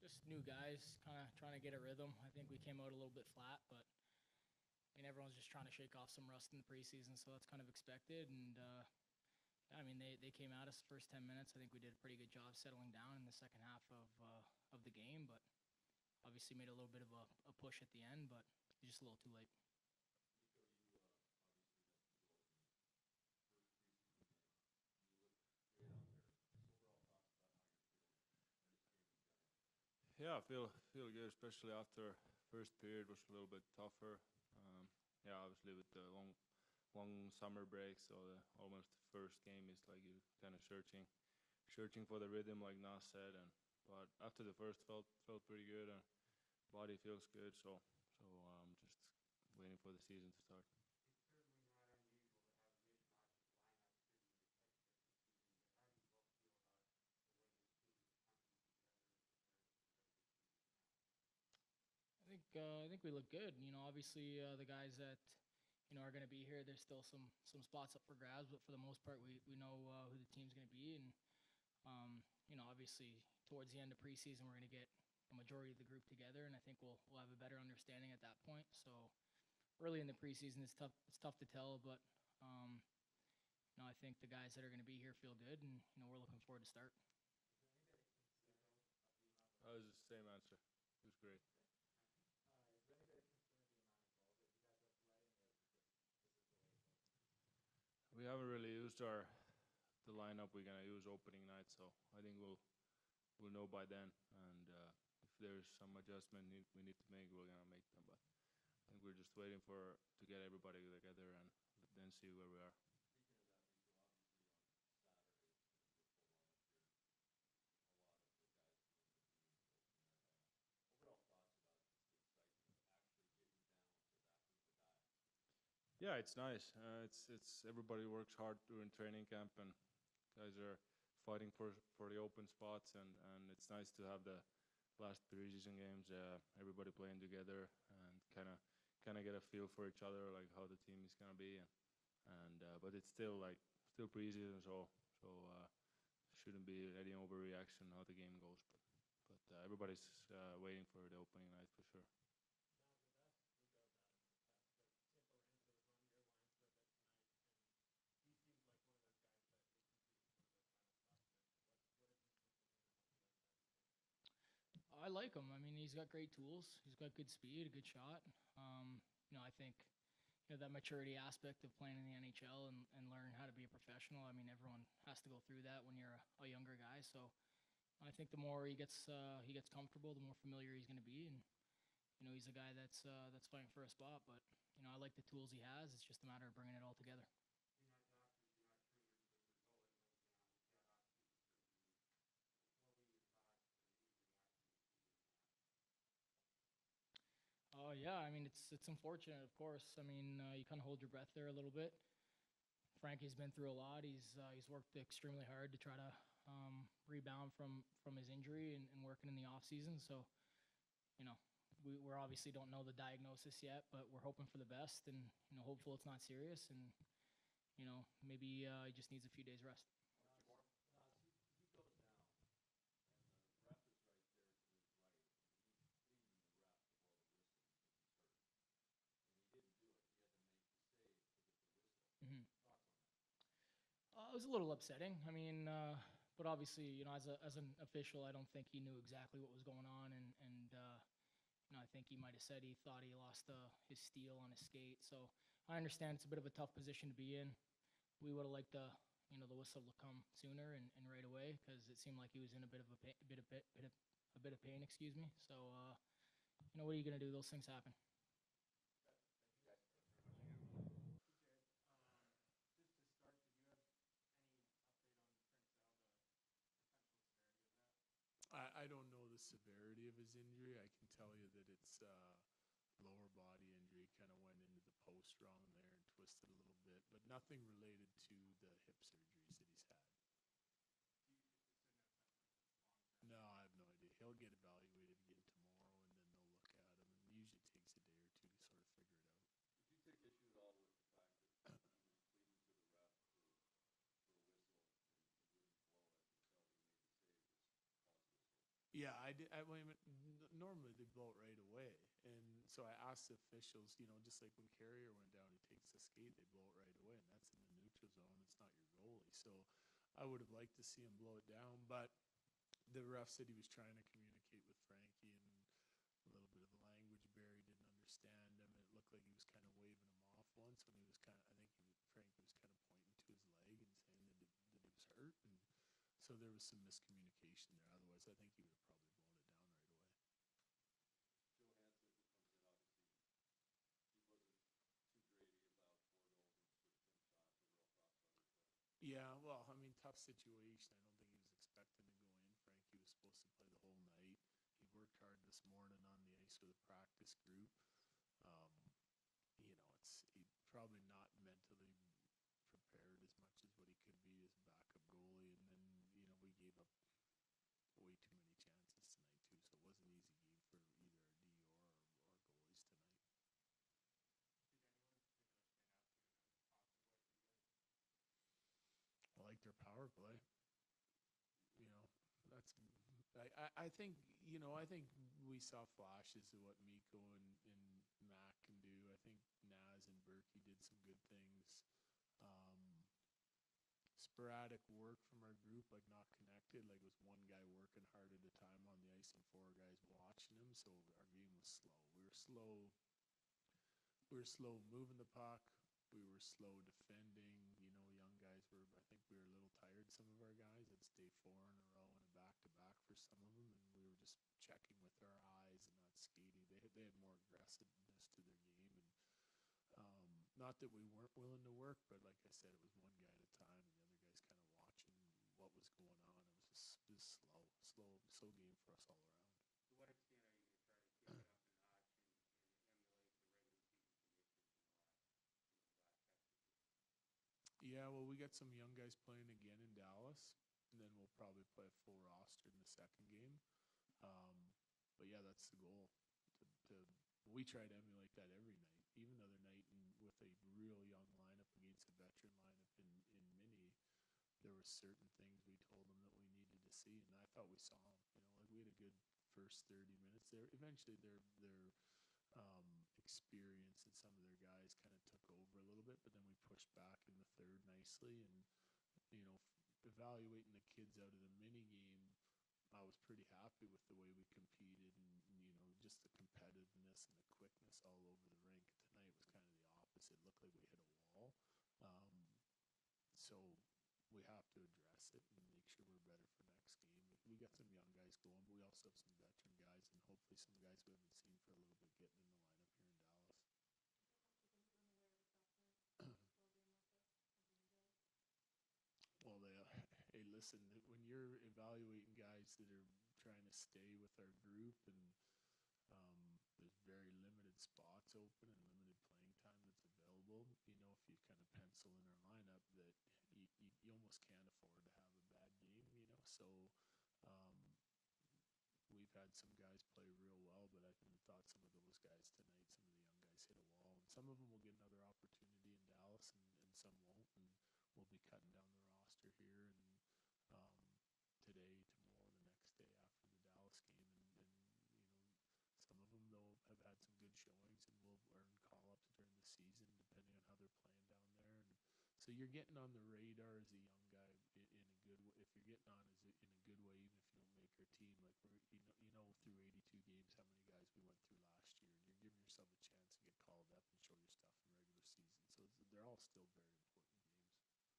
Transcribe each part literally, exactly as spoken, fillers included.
just new guys, kind of trying to get a rhythm. I think we came out a little bit flat, but I mean everyone's just trying to shake off some rust in the preseason, so that's kind of expected. And uh, I mean they, they came at us the first ten minutes. I think we did a pretty good job settling down in the second half of uh, of the game, but obviously made a little bit of a, a push at the end, but just a little too late. Yeah, I feel feel good, especially after first period was a little bit tougher. Um, yeah, obviously with the long long summer break, so the, almost the first game is like you kind of searching searching for the rhythm, like Nas said. And but after the first felt felt pretty good, and body feels good. So so um, just waiting for the season to start. I think uh, I think we look good. You know, obviously uh, the guys that you know are going to be here. There's still some some spots up for grabs, but for the most part, we we know uh, who the team's going to be, and um, you know, obviously towards the end of preseason, we're going to get a majority of the group together, and I think we'll we'll have a better understanding at that point. So early in the preseason, it's tough it's tough to tell, but um, you know, I think the guys that are going to be here feel good, and you know, we're looking forward to start. That was the same answer. It was great. We haven't really used our the lineup we're gonna use opening night, so I think we'll we'll know by then. And uh, if there's some adjustment need, we need to make, we're gonna make them. But I think we're just waiting for to get everybody together and then see where we are. Yeah, it's nice. Uh, it's it's everybody works hard during training camp, and guys are fighting for for the open spots, and and it's nice to have the last preseason games. Uh, everybody playing together and kind of kind of get a feel for each other, like how the team is gonna be. And, and uh, but it's still like still preseason, so so uh, shouldn't be any overreaction how the game goes. But but uh, everybody's uh, waiting for the opening night for sure. I like him. I mean, he's got great tools. He's got good speed, a good shot. Um, you know, I think you know that maturity aspect of playing in the N H L and, and learn how to be a professional. I mean, everyone has to go through that when you're a, a younger guy. So I think the more he gets uh, he gets comfortable, the more familiar he's going to be. And you know, he's a guy that's uh, that's fighting for a spot. But you know, I like the tools he has. It's just a matter of bringing it all together. Oh yeah, I mean it's it's unfortunate, of course. I mean uh, you kind of hold your breath there a little bit. Frankie's been through a lot. He's uh, he's worked extremely hard to try to um, rebound from from his injury and, and working in the off season. So you know we we obviously don't know the diagnosis yet, but we're hoping for the best and you know hopeful it's not serious and you know maybe uh, he just needs a few days rest. hmm Uh, it was a little upsetting. I mean, uh, but obviously, you know, as a as an official, I don't think he knew exactly what was going on, and and uh, you know, I think he might have said he thought he lost uh, his steel on his skate. So I understand it's a bit of a tough position to be in. We would have liked the you know the whistle to come sooner and, and right away because it seemed like he was in a bit of a, pa- a bit of bit, bit of a bit of pain. Excuse me. So uh, you know, what are you gonna do? Those things happen. I, I don't know the severity of his injury. I can tell you that it's uh, lower body injury. Kind of went into the post wrong there and twisted a little bit, but nothing related to the hip surgeries that he's had. No, I have no idea. He'll get evaluated again tomorrow, and then they'll look at him. And it usually takes a day or two to sort of figure it out. Yeah, Yeah, I did. I, wait a minute. n- Normally they blow it right away, and so I asked the officials. You know, just like when Carrier went down, he takes the skate, they blow it right away, and that's in the neutral zone. It's not your goalie, so I would have liked to see him blow it down, but the ref said he was trying to communicate with Frankie, and a little bit of the language barrier didn't understand him. It looked like he was kind of waving him off once when he was kind of. I think he was, Frankie was kind of pointing to his leg and saying that, it, that he was hurt, and so there was some miscommunication there. Otherwise, I think he would have probably blown it down right away. Yeah, well, I mean, tough situation. I don't think he was expecting to go in. Frankie was supposed to play the whole night. He worked hard this morning on the ice with a practice group. Um, you know, it's he probably not mentally prepared as much as what he could be as a backup goalie. And then, you know, we gave up way too many chances tonight too. So it was an easy game for either our D or our, our goalies tonight. I like their power play. You know, that's I, I, I think you know I think we saw flashes of what Miko and, and Mac can do. I think Naz and Berkey did some good things. Um, sporadic work from our group, like not connected. Like it was one guy working hard at a time on the ice and four guys watching him. So our game was slow. We were slow. We were slow moving the puck. We were slow defending. You know, young guys were. I think we were a little tired. Some of our guys. It's day four in a row and a back to back for some of them, and we were just checking with our eyes and not skating. They had, they had more aggressiveness to their game, and um, not that we weren't willing to work, but like I said, it was one guy at a time, and the other guys kind of watching what was going on. It was just, just slow, slow, slow game for us all around. Yeah, well, we got some young guys playing again in Dallas, and then we'll probably play a full roster in the second game. Um, but yeah, that's the goal. To, to we try to emulate that every night. Even the other night, in, with a real young lineup against a veteran lineup in in Mini, there were certain things we told them that we needed to see, and I thought we saw them. You know, like we had a good first thirty minutes there. Eventually, their their um, experience and some of their guys kind of took over a little bit, but then we pushed back in the third nicely, and you know, f- evaluating the kids out of the mini game, I was pretty happy with the way we competed, and you know, just the competitiveness and the quickness all over the rink. Tonight was kind of the opposite. It looked like we hit a wall. Um, so we have to address it and make sure we're better for next game. We, we got some young guys going, but we also have some veteran guys, and hopefully some guys we haven't seen for a little bit getting in the lineup here in Dallas. Well, they, uh, hey, listen, when you're evaluating guys that are trying to stay with our group, and um, there's very limited spots open and limited playing time that's available. You know, if you kind of pencil in our lineup, that you, you, you almost can't afford to have a bad game. You know, so um, we've had some guys play real well, but I thought some of those guys tonight, some of the young guys hit a wall, and some of them will get another opportunity in Dallas, and, and some won't, and we'll be cutting down the roster here and um, today, tomorrow, the next day after the Dallas game, and, and you know, some of them though have had some good showings, and will earn call-ups during the season, depending on how they're playing down there. And so you're getting on the radar as a young guy in, in a good way. If you're getting on as a, in a good way, even if you don't make our team, like we're, you know, you know, through eighty-two games, how many guys we went through last year, and you're giving yourself a chance to get called up and show your stuff in regular season. So it's, they're all still very important games.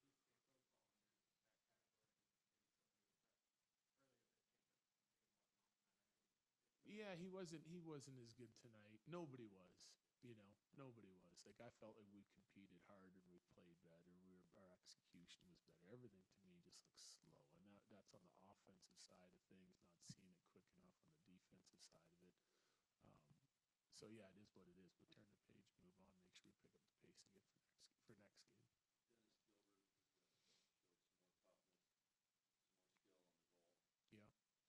Yeah, he wasn't. He wasn't as good tonight. Nobody was. You know, nobody was. Like I felt like we competed harder, and we played better. We were, our execution was better. Everything to me just looks slow, and that that's on the offensive side of things. Not seeing it quick enough on the defensive side of it. Um, so yeah, it is what it is. But turn the page, move on, make sure we pick up the pace again for next for next game. Yeah.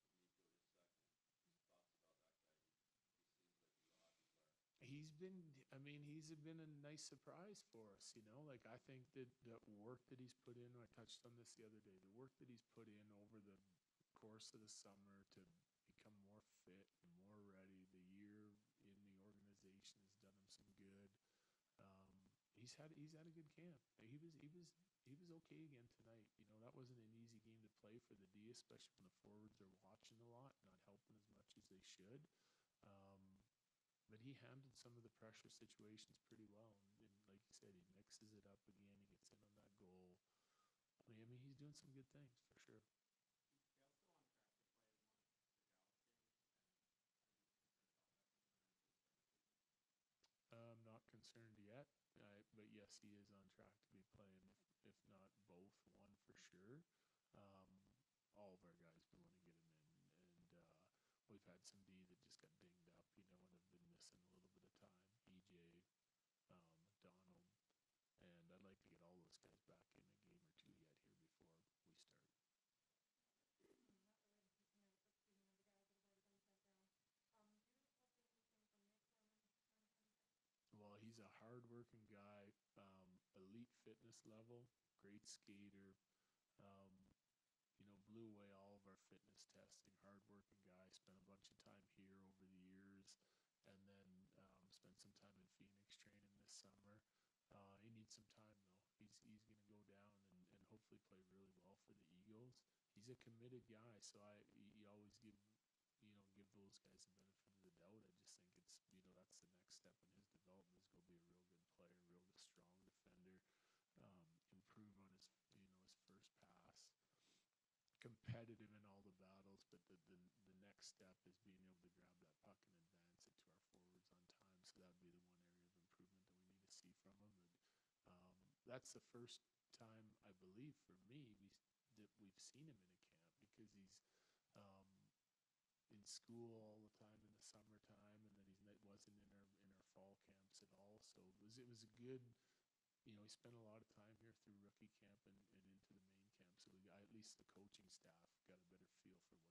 He's been, I mean, he's been a nice surprise for us, you know. Like I think that the work that he's put in, I touched on this the other day. The work that he's put in over the course of the summer to become fit and more ready. The year in the organization has done him some good. Um, he's had he's had a good camp. He was he was he was okay again tonight. You know, that wasn't an easy game to play for the D, especially when the forwards are watching a lot, not helping as much as they should. Um, but he handled some of the pressure situations pretty well. And, and like you said, he mixes it up again. He gets in on that goal. I mean, I mean, he's doing some good things for sure. I'm not concerned yet, I, but yes, he is on track to be playing, if, if not both, one for sure. Um, all of our guys, we want to get him in, and uh, we've had some D that just got dinged up, you know, and have been missing a little bit of time. E J, um, Donald, and I'd like to get all those guys back in a game or two yet here before we start. Well, he's a hard-working guy, um, elite fitness level, great skater. Um, you know, blew away all of our fitness testing. Hard-working guy. Spent a bunch of time here over the years, and then um, spent some time in Phoenix training this summer. Uh, he needs some time though. He's he's going to go down and, and hopefully play really well for the Eagles. He's a committed guy, so I you always give you know give those guys the benefit of the doubt. I just think it's you know that's the next step in his development is go be a real good player, real strong defender, um, improve on his you know his first pass, competitive in all the battles, but the, the the next step is being able to grab that puck and advance it to our forwards on time. So that would be the one area of improvement that we need to see from him. And um, that's the first time I believe for me we that we've seen him in a camp because he's um, in school all the time in the summertime, and then he's it wasn't in our in our fall camps at all. So it was it was a good. You know, he spent a lot of time here through rookie camp and, and into the main camp, so we got, at least the coaching staff got a better feel for what